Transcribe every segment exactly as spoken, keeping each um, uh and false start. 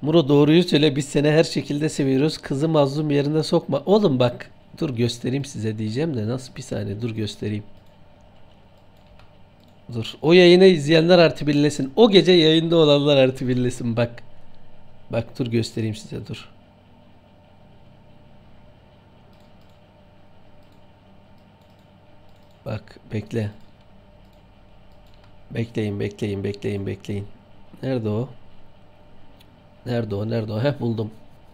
Muro doğruyu söyle, biz seni her şekilde seviyoruz. Kızı mazlum yerine sokma. Oğlum bak, dur göstereyim size diyeceğim de nasıl, bir saniye dur göstereyim. Dur. O yayını izleyenler artı birlesin. O gece yayında olanlar artı birlesin bak. Bak dur göstereyim size, dur. Bak bekle. Bekleyin bekleyin bekleyin bekleyin. Nerede o? Nerede o? Nerede o? Heh, buldum.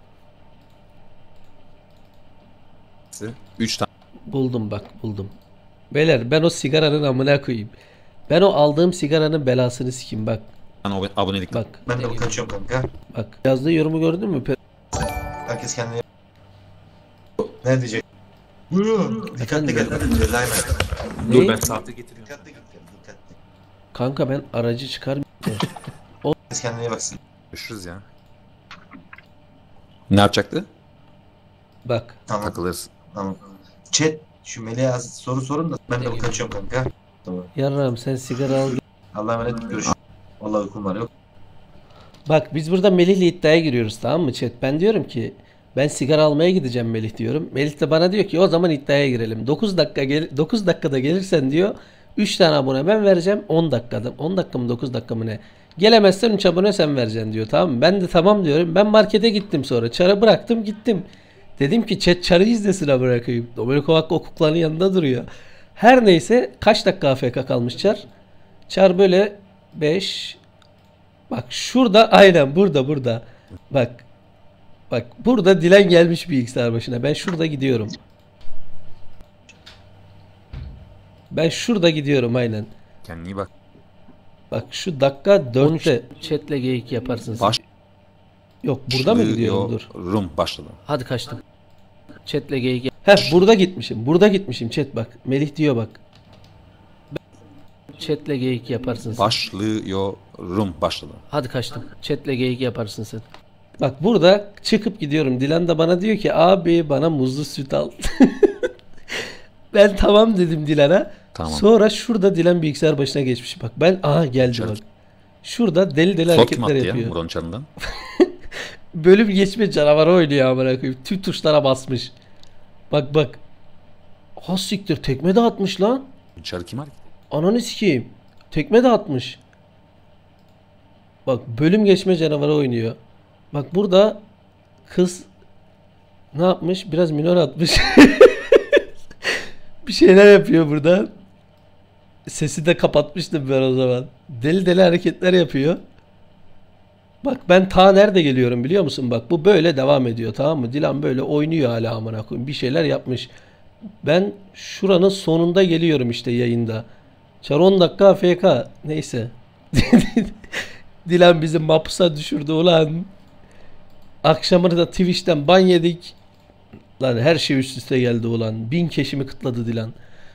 üç tane. Buldum bak, buldum. Beyler ben o sigaranın amına koyayım. Ben o aldığım sigaranın belasını sikeyim bak. Ab abonelik. Bak. Ben de kaçıyorum kanka. Bak. Yazdığı yorumu gördün mü? Herkes kendine... Ne diyecek? Buyurun. Dikkatli gel. Cezayı ver. Dur ben saate getiriyorum. Dikkatli gel. Dikkatli. Kanka ben aracı çıkar. Herkes kendine baksın. Görüşürüz ya. Ne yapacaktı? Bak. Tamam. Takılırız. Tamam. Chat şu Melih'e soru sorun da ben de kaçıyorum kanka. Tamam. Yarram sen sigara al. Allah'a emanet, görüşürüz. Vallahi uykum var, yok. Bak biz burada Melih'le iddiaya giriyoruz, tamam mı chat? Ben diyorum ki ben sigara almaya gideceğim Melih diyorum. Melih de bana diyor ki o zaman iddiaya girelim. dokuz dakika gel dokuz dakikada gelirsen diyor üç tane abone ben vereceğim, on dakikada. on dakika mı dokuz dakika mı ne? Gelemezsen üç abone sen vereceksin diyor, tamam mı? Ben de tamam diyorum. Ben markete gittim sonra. Çarı bıraktım gittim. Dedim ki chat Çar'ı izlesin bırakayım. Domenico Vakko o kuklanın yanında duruyor. Her neyse kaç dakika A F K kalmış Çar? Çar böyle beş. Bak şurada, aynen burada burada. Bak. Bak burada Dilen gelmiş bilgisayar başına. Ben şurada gidiyorum. Ben şurada gidiyorum aynen. Kendine iyi bak. Bak şu dakika dörtte chatle geyik yaparsın sen. Baş... Yok burada mı gidiyorum, dur. Rum başladı. Hadi kaçtım. Chatle geyik yap. Heh burada gitmişim. Burada gitmişim chat bak. Melih diyor bak. Chatle geyik yaparsın sen. Başlıyorum başladı. Hadi kaçtım. Chatle geyik yaparsın sen. Bak burada çıkıp gidiyorum. Dilan da bana diyor ki abi bana muzlu süt al. Ben tamam dedim Dilan'a. Tamam. Sonra şurada Dilan bilgisayar başına geçmiş. Bak ben aha geldi Çar. Bak. Şurada deli deli hareketler yapıyor. Ya, Muron Çar'ından. Bölüm geçme canavarı oynuyor amına koyayım. Tüm tuşlara basmış. Bak bak. Ha siktir, tekme de atmış lan. Çar kim hareket? Ananı sikeyim. Tekme de atmış. Bak bölüm geçme canavarı oynuyor. Bak burada kız ne yapmış? Biraz minor atmış. Bir şeyler yapıyor burada. Sesi de kapatmıştım ben o zaman. Deli deli hareketler yapıyor. Bak ben ta nerede geliyorum biliyor musun? Bak bu böyle devam ediyor, tamam mı? Dilan böyle oynuyor hala amına koyayım. Bir şeyler yapmış. Ben şuranın sonunda geliyorum işte yayında. Çar on dakika A F K. Neyse. Dilan bizi mapusa düşürdü ulan. Akşamını da Twitch'ten ban yedik. Lan her şey üst üste geldi ulan. Bin keşimi kıtladı Dilan.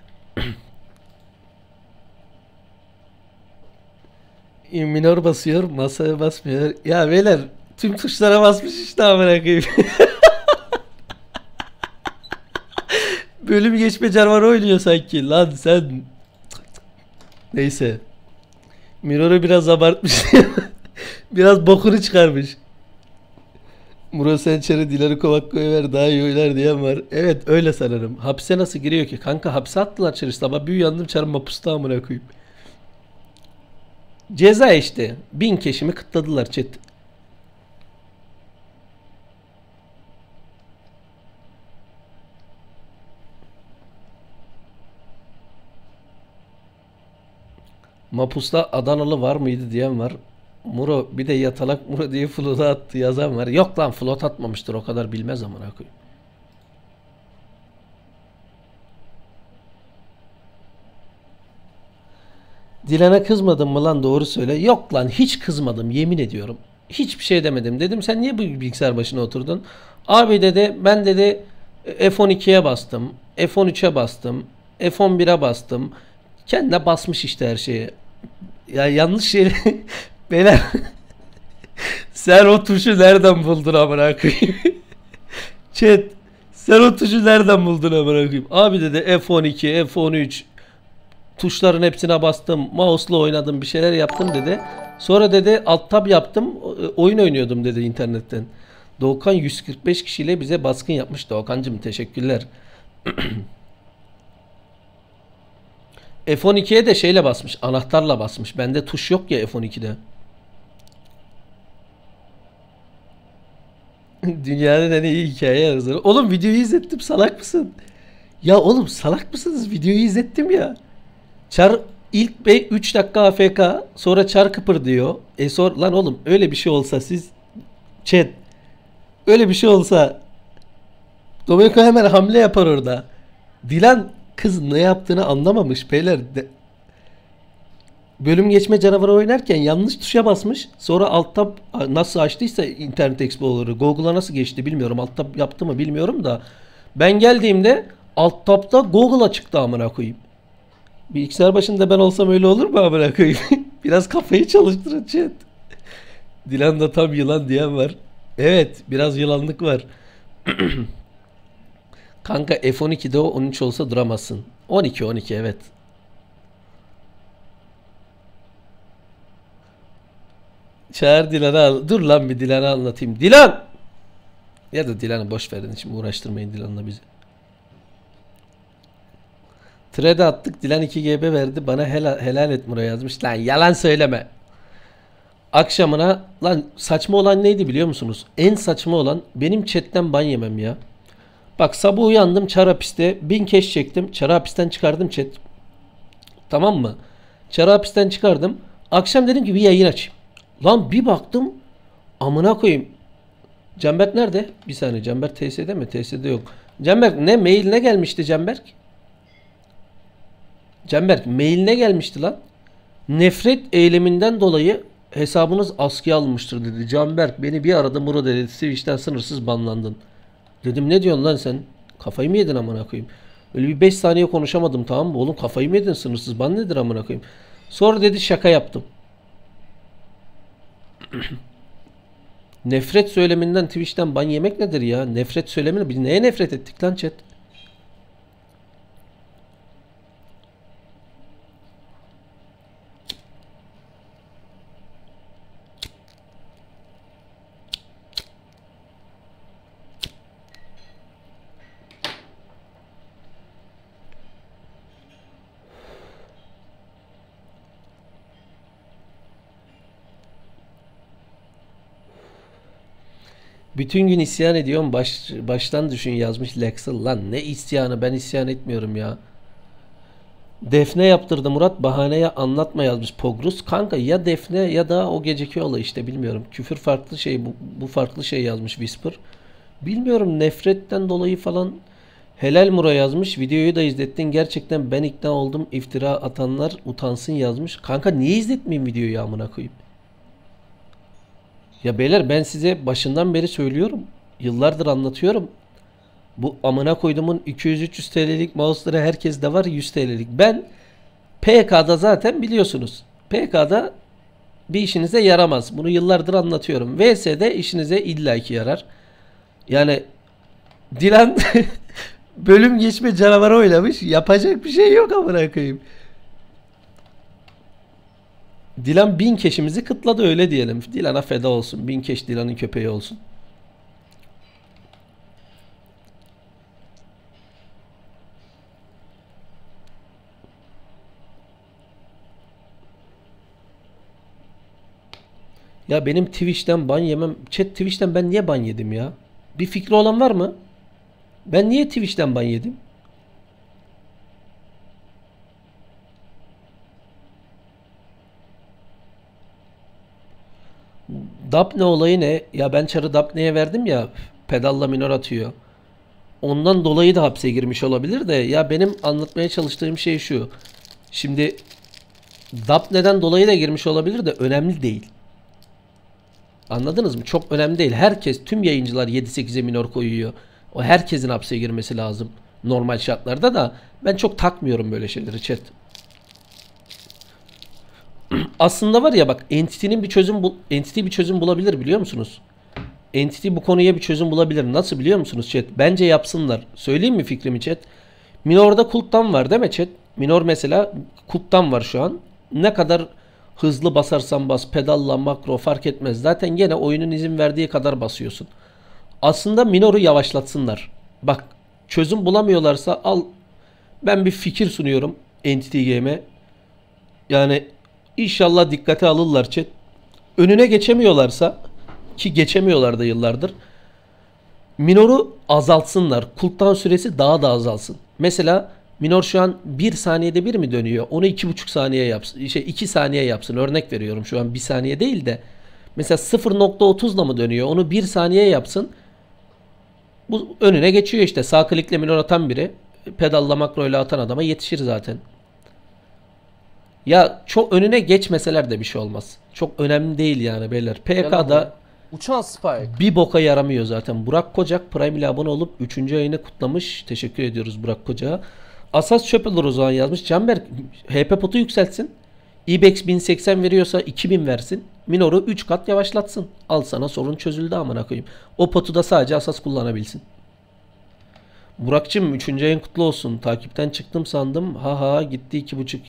Minor basıyor, masaya basmıyor. Ya beyler tüm tuşlara basmış işte amına koyayım. Bölüm geçme canavarı oynuyor sanki. Lan sen. Neyse. Minor'u biraz abartmış. Biraz bokunu çıkarmış. Muro sen Çar'ı Dilan'ı Kovakko'ya ver daha iyi oynar diyen var. Evet öyle sanırım. Hapse nasıl giriyor ki? Kanka hapse attılar Çar'ı işte ama bir uyandım Çar'ın mapusta amına koyayım. Ceza işte. Bin keşimi kıtladılar chat. Mapus'ta Adanalı var mıydı diyen var. Muro bir de yatalak Muro diye float attı yazan var. Yok lan float atmamıştır, o kadar bilmez amına koyayım. Dilan'a kızmadın mı lan, doğru söyle. Yok lan hiç kızmadım yemin ediyorum. Hiçbir şey demedim. Dedim sen niye bu bilgisayar başına oturdun? Abi dedi ben dedi F on ikiye bastım. F on üçe bastım. F on bire bastım. Kendine basmış işte her şeyi. Ya yanlış şey. Beyler. Sen o tuşu nereden buldun amına koyayım? Chat. Sen o tuşu nereden buldun amına koyayım? Abi dedi F on iki, F on üç tuşların hepsine bastım. Mouse'la oynadım, bir şeyler yaptım dedi. Sonra dedi alt tab yaptım. e, oyun oynuyordum dedi internetten. Doğukan yüz kırk beş kişiyle bize baskın yapmış. Doğukancığım teşekkürler. F on ikiye de şeyle basmış. Anahtarla basmış. Bende tuş yok ya F on ikide. Dünyanın en iyi hikaye yazarı. Oğlum videoyu izlettim, salak mısın? Ya oğlum salak mısınız? Videoyu izlettim ya. Çar ilk üç dakika A F K, sonra çar kıpır diyor. E sor lan oğlum, öyle bir şey olsa siz chat, öyle bir şey olsa Domenico hemen hamle yapar orada. Dilan kız ne yaptığını anlamamış beyler. De, bölüm geçme canavarı oynarken yanlış tuşa basmış. Sonra alt tab nasıl açtıysa Internet Explorer'ı, Google'a nasıl geçti bilmiyorum. Alt tab yaptı mı bilmiyorum da. Ben geldiğimde alt tab'da Google'a çıktı amına koyayım. Bilgisayar başında ben olsam öyle olur mu amına koyayım? Biraz kafayı çalıştırın chat. Dilan da tam yılan diyen var. Evet, biraz yılanlık var. Kanka F on ikide o on üç olsa duramazsın. on iki on iki evet. Çağır Dilan'ı al. Dur lan bir Dilan'ı anlatayım. Dilan! Ya da Dilan'ı boş verin. Şimdi uğraştırmayın Dilan'la bizi. Thread'e attık. Dilan iki G B verdi. Bana helal, helal et Mura yazmış. Lan yalan söyleme. Akşamına lan saçma olan neydi biliyor musunuz? En saçma olan benim chatten ban yemem ya. Bak sabah uyandım Çarapist'te bin keş çektim. Çarapist'ten çıkardım chat. Tamam mı? Çarapist'ten çıkardım. Akşam dedim ki bir yayın açayım. Lan bir baktım amına koyayım. Canberk nerede? Bir saniye, Canberk T S'de mi? T S'de yok. Canberk ne mail ne gelmişti Canberk? Canberk mail ne gelmişti lan? Nefret eyleminden dolayı hesabınız askıya alınmıştır dedi. Canberk beni bir arada Muro dedi. Twitch'ten sınırsız banlandın. Dedim ne diyorsun lan sen? Kafayı mı yedin amına koyayım? Öyle bir beş saniye konuşamadım, tamam mı? Oğlum kafayı mı yedin, sınırsız ban nedir amına koyayım? Sonra dedi şaka yaptım. Nefret söyleminden Twitch'ten ban yemek nedir ya? Nefret söylemini biz neye nefret ettik lan chat? Bütün gün isyan ediyorum. Baş, baştan düşün yazmış Lexel. Lan ne isyanı, ben isyan etmiyorum ya. Defne yaptırdı Murat, bahaneye anlatma yazmış Pogrus. Kanka ya Defne ya da o geceki olay işte, bilmiyorum. Küfür farklı şey, bu, bu farklı şey yazmış Whisper. Bilmiyorum, nefretten dolayı falan. Helal Mura yazmış. Videoyu da izlettin. Gerçekten ben ikna oldum. İftira atanlar utansın yazmış. Kanka niye izletmeyeyim videoyu amına koyayım? Ya beyler ben size başından beri söylüyorum. Yıllardır anlatıyorum. Bu amına koyduğumun iki yüz üç yüz T L'lik mouse'ları herkeste var, yüz T L'lik. Ben P K'da zaten biliyorsunuz. P K'da bir işinize yaramaz. Bunu yıllardır anlatıyorum. V S'de işinize illaki yarar. Yani Dilan bölüm geçme canavarı oynamış. Yapacak bir şey yok amına koyayım. Dilan bin keşimizi kıtladı öyle diyelim. Dilan'a feda olsun. Bin keş Dilan'ın köpeği olsun. Ya benim Twitch'ten ban yemem. Chat Twitch'ten ben niye ban yedim ya? Bir fikri olan var mı? Ben niye Twitch'ten ban yedim? Dapne olayı ne? Ya ben çarı Dapne'ye verdim ya, pedalla minor atıyor. Ondan dolayı da hapse girmiş olabilir de ya benim anlatmaya çalıştığım şey şu. Şimdi Dapne'den dolayı da girmiş olabilir de önemli değil. Anladınız mı? Çok önemli değil. Herkes, tüm yayıncılar yedi sekize minor koyuyor. O herkesin hapse girmesi lazım. Normal şartlarda da ben çok takmıyorum böyle şeyleri chat. Aslında var ya bak, Entity'nin bir çözüm bul Entity bir çözüm bulabilir biliyor musunuz? Entity bu konuya bir çözüm bulabilir. Nasıl biliyor musunuz chat? Bence yapsınlar. Söyleyeyim mi fikrimi chat? Minor'da kulttan var değil mi chat? Minor mesela kulttan var şu an. Ne kadar Hızlı basarsan bas, pedalla, makro fark etmez. Zaten gene oyunun izin verdiği kadar basıyorsun. Aslında minoru yavaşlatsınlar. Bak, çözüm bulamıyorlarsa al, ben bir fikir sunuyorum Entity Game'e. Yani inşallah dikkate alırlar chat. Önüne geçemiyorlarsa, ki geçemiyorlar da yıllardır, minoru azaltsınlar. Cooldown süresi daha da azalsın. Mesela minor şu an bir saniyede bir mi dönüyor? Onu iki buçuk saniye yapsın. Şey iki saniye yapsın. Örnek veriyorum, şu an bir saniye değil de. Mesela sıfır nokta otuzla mı dönüyor? Onu bir saniye yapsın. Bu önüne geçiyor işte. Sağ klikle minor atan biri pedalla makro ile atan adama yetişir zaten. Ya çok önüne geçmeseler de bir şey olmaz. Çok önemli değil yani beyler. Gel P K'da abi. Uçan Spike. bir boka yaramıyor zaten. Burak Kocak Prime ile abone olup üçüncü ayını kutlamış. Teşekkür ediyoruz Burak Kocak'a. Asas çöp olur o zaman yazmış. Canberk H P potu yükseltsin. Ibex bin seksen veriyorsa iki bin versin. Minor'u üç kat yavaşlatsın. Al sana, sorun çözüldü amına koyayım. O potu da sadece Asas kullanabilsin. Burak'cığım üçüncü ayın kutlu olsun. Takipten çıktım sandım. Ha ha gitti iki buçuk